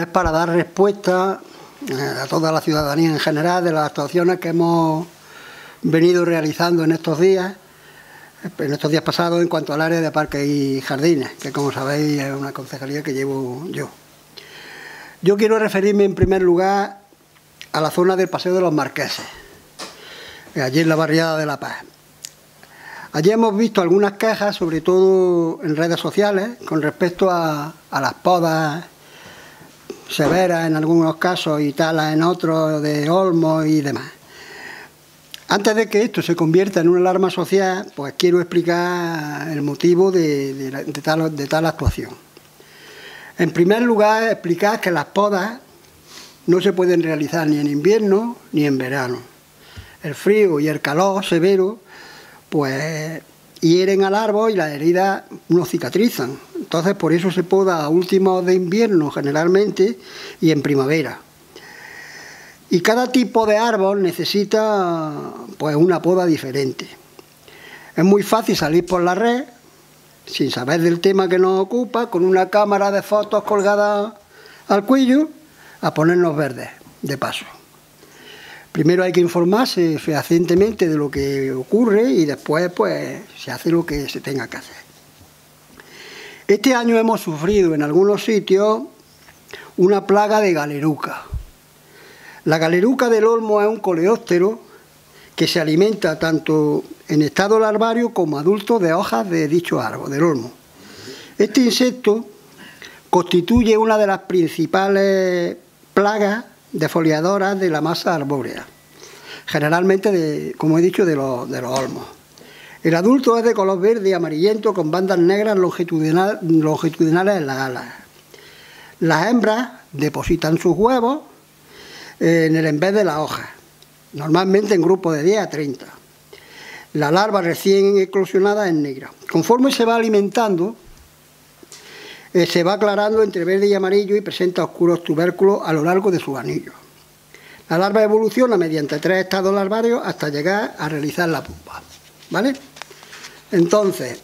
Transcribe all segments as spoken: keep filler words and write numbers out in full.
es para dar respuesta a toda la ciudadanía en general de las actuaciones que hemos venido realizando en estos días, en estos días pasados en cuanto al área de parques y jardines, que como sabéis es una concejalía que llevo yo. Yo quiero referirme en primer lugar a la zona del Paseo de los Marqueses, allí en la barriada de La Paz. Allí hemos visto algunas quejas, sobre todo en redes sociales, con respecto a, a las podas severas en algunos casos y talas en otros, de olmos y demás. Antes de que esto se convierta en una alarma social, pues quiero explicar el motivo de, de, de, tal, de tal actuación. En primer lugar, explicar que las podas no se pueden realizar ni en invierno ni en verano. El frío y el calor severo pues hieren al árbol y las heridas no cicatrizan. Entonces por eso se poda a últimos de invierno generalmente y en primavera. Y cada tipo de árbol necesita pues una poda diferente. Es muy fácil salir por la red, sin saber del tema que nos ocupa, con una cámara de fotos colgada al cuello, a ponernos verdes, de paso. Primero hay que informarse fehacientemente de lo que ocurre y después pues se hace lo que se tenga que hacer. Este año hemos sufrido en algunos sitios una plaga de galeruca. La galeruca del olmo es un coleóptero que se alimenta tanto en estado larvario como adulto de hojas de dicho árbol, del olmo. Este insecto constituye una de las principales plagas defoliadoras de la masa arbórea, generalmente, de, como he dicho, de los, de los olmos. El adulto es de color verde y amarillento con bandas negras longitudinal, longitudinales en las alas. Las hembras depositan sus huevos en el envés de las hojas, normalmente en grupos de diez a treinta. La larva recién eclosionada es negra. Conforme se va alimentando, eh, se va aclarando entre verde y amarillo y presenta oscuros tubérculos a lo largo de sus anillos. La larva evoluciona mediante tres estados larvarios hasta llegar a realizar la pupa, ¿vale? Entonces,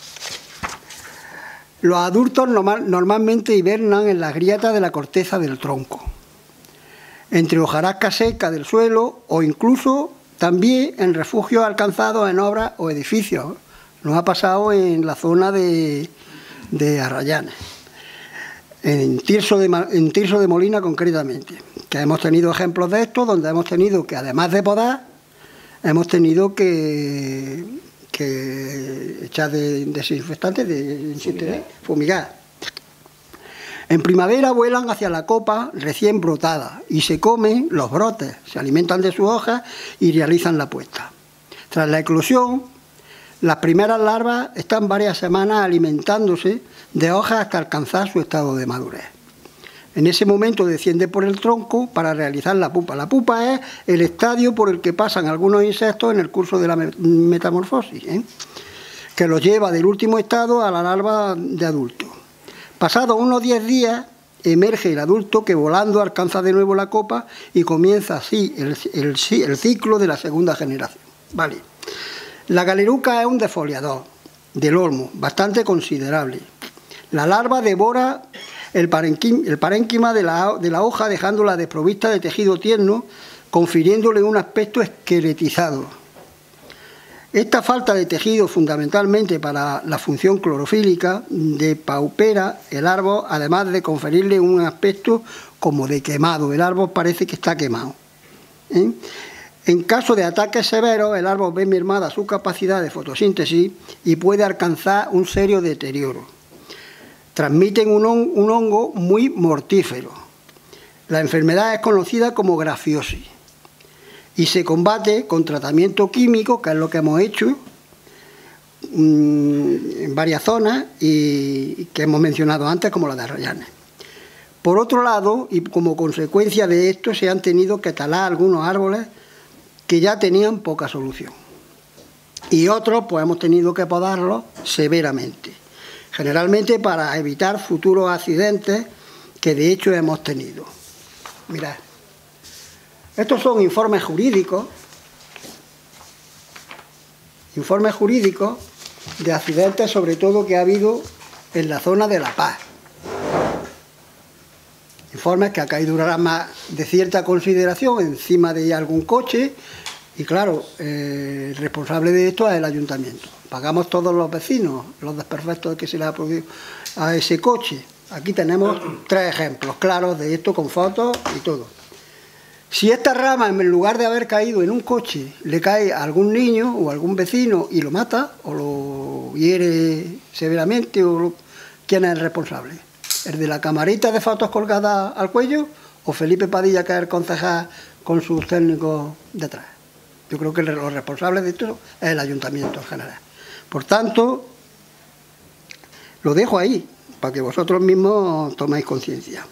los adultos normal, normalmente hibernan en las grietas de la corteza del tronco, entre hojarasca seca del suelo o incluso también en refugios alcanzados en obras o edificios. Nos ha pasado en la zona de, de Arrayanes, en Tirso de, en Tirso de Molina concretamente, que hemos tenido ejemplos de esto, donde hemos tenido que, además de podar, hemos tenido que, que echar de, desinfectantes, de, fumigar. fumigar. En primavera vuelan hacia la copa recién brotada y se comen los brotes, se alimentan de sus hojas y realizan la puesta. Tras la eclosión, las primeras larvas están varias semanas alimentándose de hojas hasta alcanzar su estado de madurez. En ese momento desciende por el tronco para realizar la pupa. La pupa es el estadio por el que pasan algunos insectos en el curso de la metamorfosis, ¿eh? que los lleva del último estado a la larva de adulto. Pasados unos diez días, emerge el adulto que volando alcanza de nuevo la copa y comienza así el, el, el ciclo de la segunda generación. Vale. La galeruca es un defoliador del olmo, bastante considerable. La larva devora el parénquima, el parénquima de, la, de la hoja, dejándola desprovista de tejido tierno, confiriéndole un aspecto esqueletizado. Esta falta de tejido, fundamentalmente para la función clorofílica, depaupera el árbol, además de conferirle un aspecto como de quemado. El árbol parece que está quemado, ¿eh? En caso de ataques severos, el árbol ve mermada su capacidad de fotosíntesis y puede alcanzar un serio deterioro. Transmiten un, hon un hongo muy mortífero. La enfermedad es conocida como grafiosis y se combate con tratamiento químico, que es lo que hemos hecho mmm, en varias zonas y que hemos mencionado antes, como la de Arrayanes. Por otro lado, y como consecuencia de esto, se han tenido que talar algunos árboles que ya tenían poca solución. Y otros, pues hemos tenido que podarlos severamente, generalmente para evitar futuros accidentes que de hecho hemos tenido. Mirad, estos son informes jurídicos, informes jurídicos de accidentes sobre todo que ha habido en la zona de La Paz. informes que acá hay una rama de cierta consideración encima de algún coche y claro, eh, el responsable de esto es el ayuntamiento. Pagamos todos los vecinos los desperfectos que se le ha producido a ese coche. Aquí tenemos tres ejemplos claros de esto con fotos y todo. Si esta rama, en lugar de haber caído en un coche, le cae a algún niño o a algún vecino y lo mata o lo hiere severamente, o lo... ¿quién es el responsable? ¿El de la camarita de fotos colgada al cuello o Felipe Padilla, que es el concejal con sus técnicos detrás? Yo creo que los responsables de esto es el ayuntamiento en general. Por tanto, lo dejo ahí, para que vosotros mismos toméis conciencia.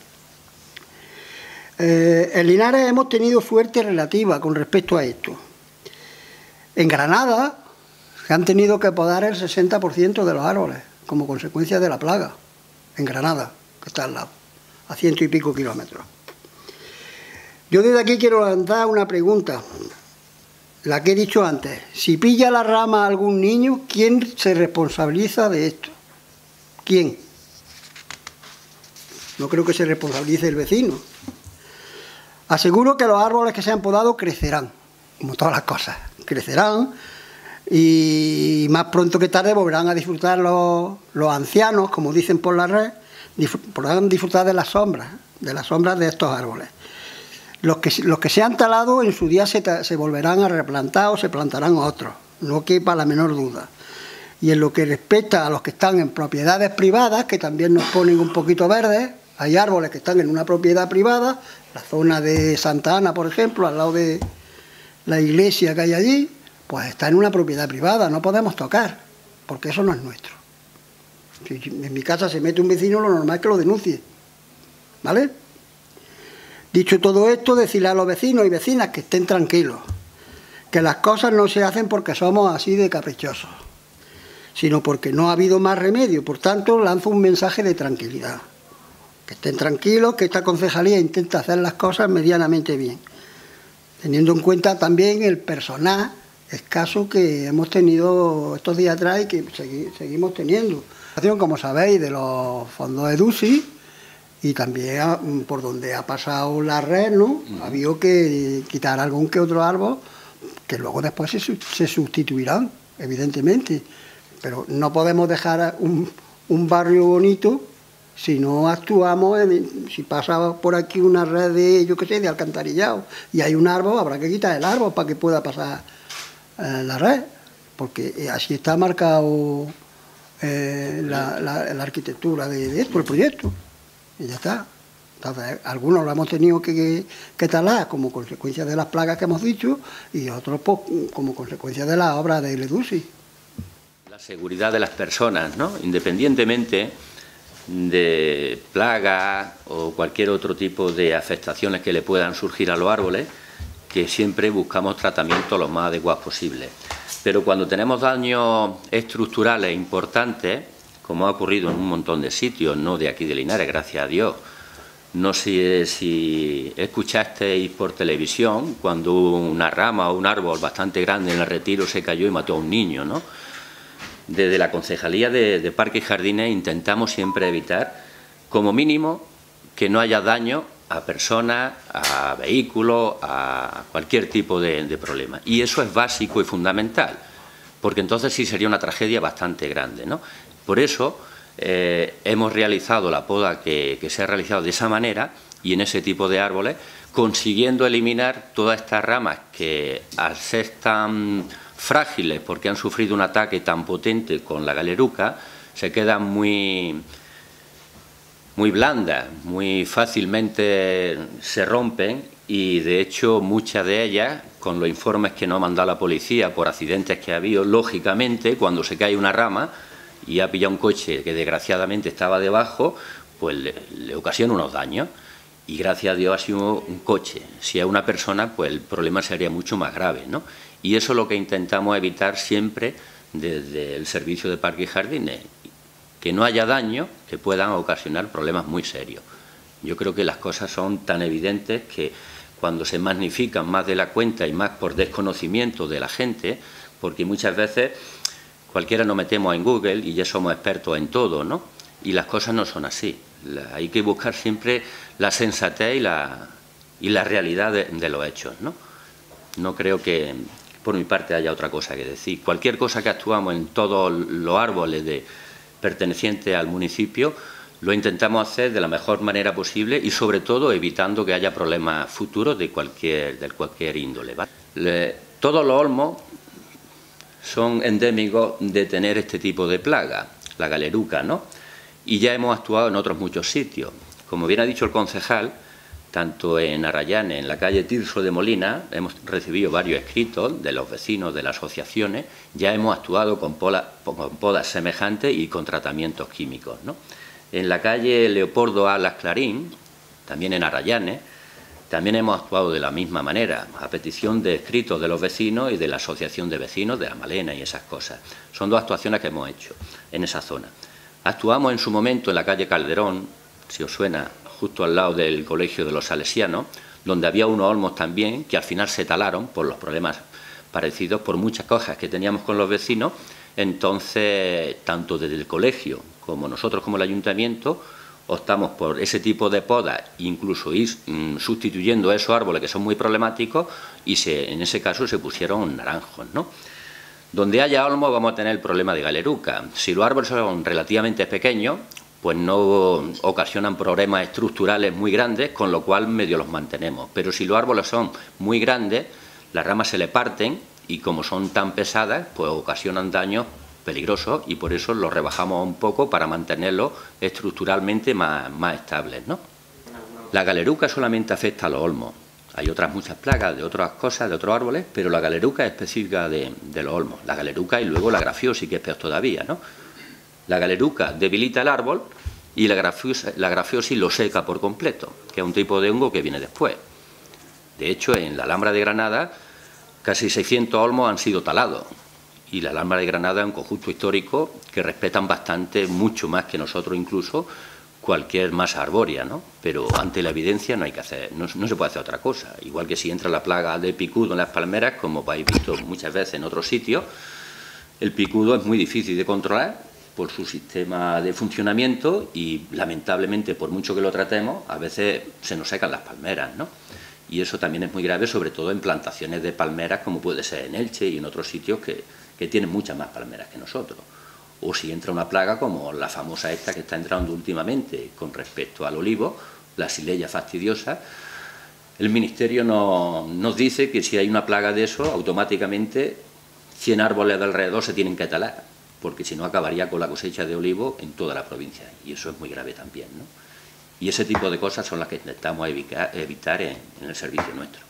Eh, en Linares hemos tenido suerte relativa con respecto a esto. En Granada se han tenido que podar el sesenta por ciento de los árboles como consecuencia de la plaga. En Granada, que está al lado, a ciento y pico kilómetros. Yo desde aquí quiero lanzar una pregunta, la que he dicho antes. Si pilla la rama a algún niño, ¿quién se responsabiliza de esto? ¿Quién? No creo que se responsabilice el vecino. Aseguro que los árboles que se han podado crecerán, como todas las cosas, crecerán y más pronto que tarde volverán a disfrutar los, los ancianos, como dicen por la red, podrán disfrutar de las sombras, de las sombras de estos árboles. Los que, los que se han talado en su día se, se volverán a replantar o se plantarán otros, no quepa la menor duda. Y en lo que respecta a los que están en propiedades privadas, que también nos ponen un poquito verdes, hay árboles que están en una propiedad privada, la zona de Santa Ana, por ejemplo, al lado de la iglesia que hay allí, pues está en una propiedad privada, no podemos tocar, porque eso no es nuestro. Si en mi casa se mete un vecino, lo normal es que lo denuncie, ¿vale? Dicho todo esto, decirle a los vecinos y vecinas que estén tranquilos, que las cosas no se hacen porque somos así de caprichosos, sino porque no ha habido más remedio. Por tanto, lanzo un mensaje de tranquilidad. Que estén tranquilos, que esta concejalía intenta hacer las cosas medianamente bien, teniendo en cuenta también el personal escaso que hemos tenido estos días atrás y que segui seguimos teniendo. Como sabéis, de los fondos EDUSI y también por donde ha pasado la red, ¿no? Ha habido que quitar algún que otro árbol que luego después se, se sustituirán, evidentemente, pero no podemos dejar un, un barrio bonito si no actuamos, en, si pasa por aquí una red de, yo qué sé, de alcantarillado y hay un árbol, habrá que quitar el árbol para que pueda pasar eh, la red, porque así está marcado eh, la, la, la arquitectura de, de esto, el proyecto, y ya está. Entonces, algunos lo hemos tenido que, que talar como consecuencia de las plagas que hemos dicho y otros pues, como consecuencia de la obra de EDUSI. La seguridad de las personas, ¿no? Independientemente de plagas o cualquier otro tipo de afectaciones que le puedan surgir a los árboles, que siempre buscamos tratamientos lo más adecuados posibles. Pero cuando tenemos daños estructurales importantes, como ha ocurrido en un montón de sitios, no de aquí de Linares, gracias a Dios, no sé si escuchasteis por televisión cuando una rama o un árbol bastante grande en el Retiro se cayó y mató a un niño, ¿no? Desde la Concejalía de, de Parques y Jardines intentamos siempre evitar, como mínimo, que no haya daño a personas, a vehículos, a cualquier tipo de, de problema. Y eso es básico y fundamental, porque entonces sí sería una tragedia bastante grande, ¿no? Por eso eh, hemos realizado la poda que, que se ha realizado de esa manera y en ese tipo de árboles, consiguiendo eliminar todas estas ramas que, al ser tan frágiles porque han sufrido un ataque tan potente con la galeruca, se quedan muy, muy blandas, muy fácilmente se rompen y de hecho muchas de ellas, con los informes que nos ha mandado la policía por accidentes que ha habido, lógicamente cuando se cae una rama y ha pillado un coche que desgraciadamente estaba debajo, pues le, le ocasiona unos daños. Y gracias a Dios ha sido un coche. Si es una persona, pues el problema sería mucho más grave, ¿no? Y eso es lo que intentamos evitar siempre desde el Servicio de Parques y Jardines, que no haya daños que puedan ocasionar problemas muy serios. Yo creo que las cosas son tan evidentes que cuando se magnifican más de la cuenta y más por desconocimiento de la gente, porque muchas veces cualquiera nos metemos en Google y ya somos expertos en todo, ¿no? Y las cosas no son así. La, hay que buscar siempre la sensatez y la, y la realidad de, de los hechos, ¿no? No creo que por mi parte haya otra cosa que decir. Cualquier cosa que actuamos en todos los árboles de, pertenecientes al municipio lo intentamos hacer de la mejor manera posible y sobre todo evitando que haya problemas futuros de cualquier, de cualquier índole, ¿vale? Le, todos los olmos son endémicos de tener este tipo de plaga, la galeruca, ¿no? Y ya hemos actuado en otros muchos sitios. Como bien ha dicho el concejal, tanto en Arrayanes, en la calle Tirso de Molina, hemos recibido varios escritos de los vecinos, de las asociaciones, ya hemos actuado con, pola, con podas semejantes y con tratamientos químicos, ¿no? En la calle Leopoldo Alas Clarín, también en Arrayanes, también hemos actuado de la misma manera, a petición de escritos de los vecinos y de la asociación de vecinos, de la Malena y esas cosas. Son dos actuaciones que hemos hecho en esa zona. Actuamos en su momento en la calle Calderón, si os suena, justo al lado del Colegio de los Salesianos, donde había unos olmos también que al final se talaron por los problemas parecidos, por muchas quejas que teníamos con los vecinos. Entonces, tanto desde el colegio como nosotros como el ayuntamiento optamos por ese tipo de podas, incluso ir mmm, sustituyendo esos árboles que son muy problemáticos y se, en ese caso se pusieron naranjos, ¿no? Donde haya olmos vamos a tener el problema de galeruca. Si los árboles son relativamente pequeños, pues no ocasionan problemas estructurales muy grandes, con lo cual medio los mantenemos. Pero si los árboles son muy grandes, las ramas se le parten y como son tan pesadas, pues ocasionan daños peligrosos y por eso los rebajamos un poco para mantenerlos estructuralmente más, más estables, ¿no? La galeruca solamente afecta a los olmos. Hay otras muchas plagas de otras cosas, de otros árboles, pero la galeruca es específica de, de los olmos. La galeruca y luego la grafiosis, que es peor todavía, ¿no? La galeruca debilita el árbol y la grafiosis, la grafiosis lo seca por completo, que es un tipo de hongo que viene después. De hecho, en la Alhambra de Granada casi seiscientos olmos han sido talados. Y la Alhambra de Granada es un conjunto histórico que respetan bastante, mucho más que nosotros incluso, cualquier masa arbórea, ¿no? Pero ante la evidencia no hay que hacer, no, no se puede hacer otra cosa. Igual que si entra la plaga de picudo en las palmeras, como habéis visto muchas veces en otros sitios, el picudo es muy difícil de controlar por su sistema de funcionamiento y, lamentablemente, por mucho que lo tratemos, a veces se nos secan las palmeras, ¿no? Y eso también es muy grave, sobre todo en plantaciones de palmeras, como puede ser en Elche y en otros sitios que, que tienen muchas más palmeras que nosotros. O si entra una plaga como la famosa esta que está entrando últimamente con respecto al olivo, la Xylella fastidiosa, el Ministerio no, nos dice que si hay una plaga de eso, automáticamente cien árboles de alrededor se tienen que talar, porque si no acabaría con la cosecha de olivo en toda la provincia, y eso es muy grave también, ¿no? Y ese tipo de cosas son las que intentamos evitar, evitar en, en el servicio nuestro.